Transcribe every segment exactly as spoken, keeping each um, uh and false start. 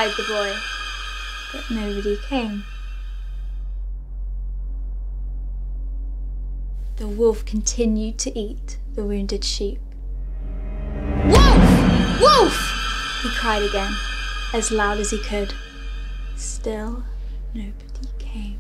cried the boy, but nobody came. The wolf continued to eat the wounded sheep. "Wolf! Wolf!" he cried again, as loud as he could. Still, nobody came.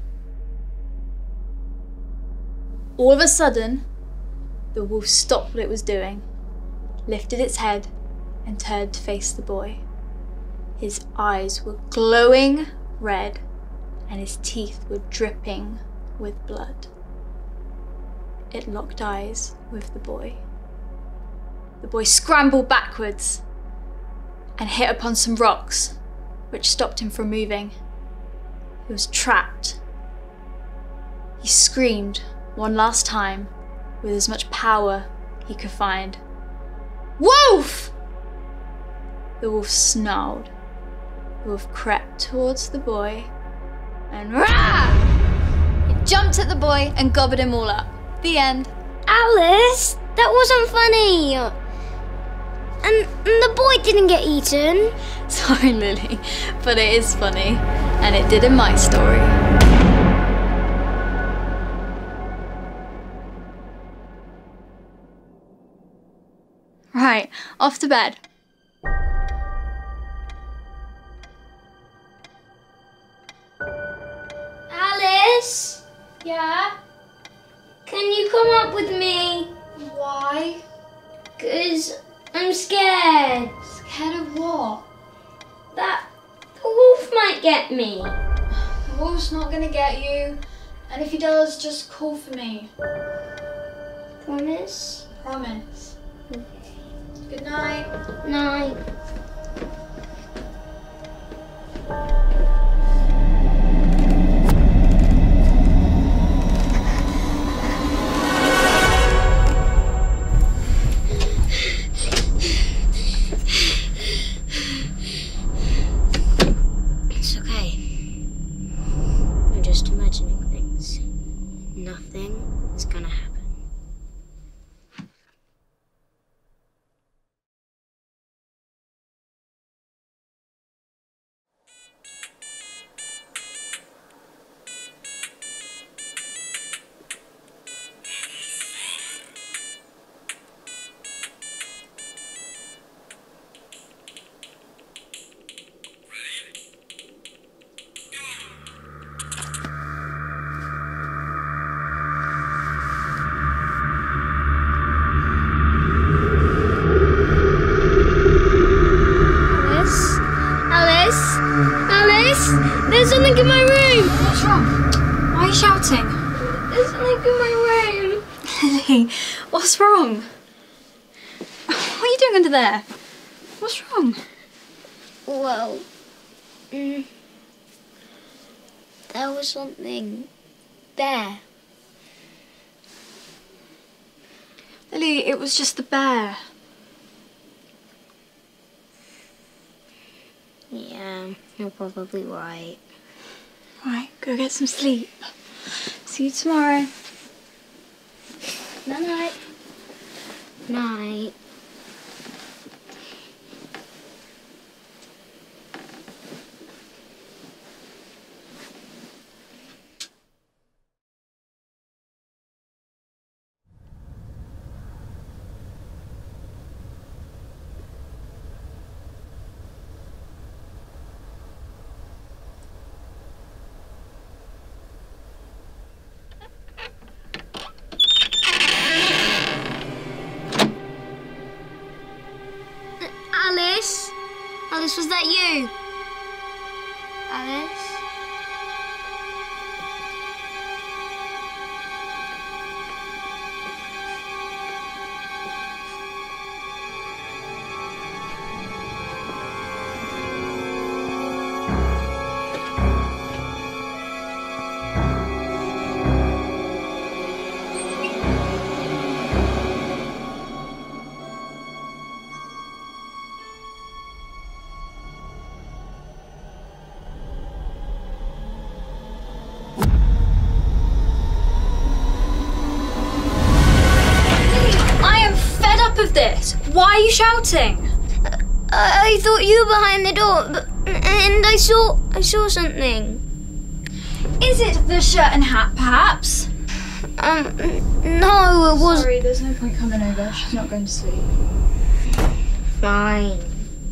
All of a sudden, the wolf stopped what it was doing, lifted its head, and turned to face the boy. His eyes were glowing red, and his teeth were dripping with blood. It locked eyes with the boy. The boy scrambled backwards and hit upon some rocks, which stopped him from moving. He was trapped. He screamed one last time with as much power he could find. "Wolf!" The wolf snarled. The wolf crept towards the boy and rah! It jumped at the boy and gobbled him all up. The end. Alice, that wasn't funny. And, and the boy didn't get eaten. Sorry, Lily, but it is funny, and it did in my story. Right, off to bed. Alice, Yeah? can you come up with me? Why? Because I'm scared. Scared of what? That the wolf might get me. The wolf's not gonna get you, and if he does, just call for me. Promise? Promise. Okay. Good night. Night. It's okay. I'm just imagining things. Nothing is gonna happen. There's something in my room! What's wrong? Why are you shouting? There's something in my room! Lily, what's wrong? What are you doing under there? What's wrong? Well, mm, there was something there. Lily, it was just the bear. Yeah, you're probably right. Right, go get some sleep. See you tomorrow. Night night. Night. Alice? Alice, was that you? Alice? This. Why are you shouting? I, I thought you were behind the door, but And I saw, I saw something. Is it the shirt and hat, perhaps? Um, no, it was... Sorry, there's no point coming over. She's not going to sleep. Fine.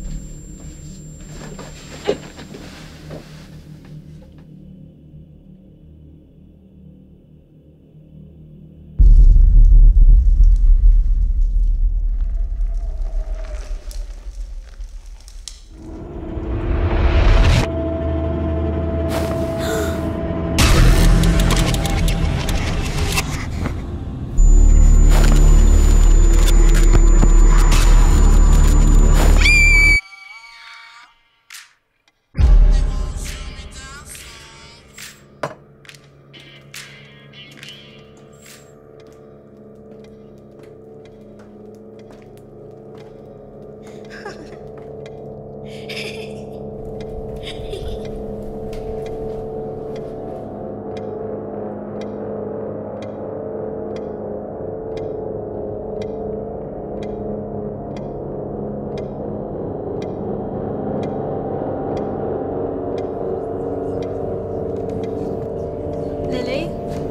Lily?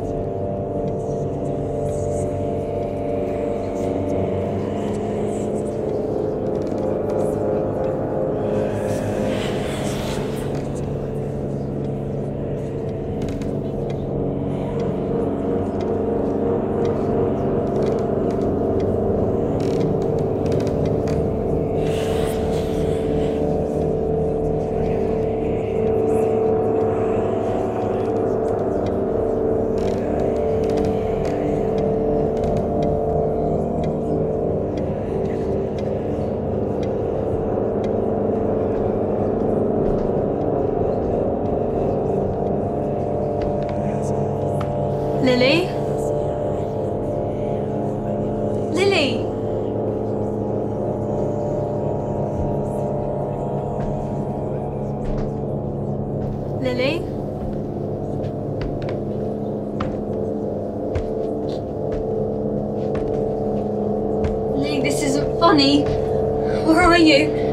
Lily? Lily? Lily? Lily, this isn't funny. Where are you?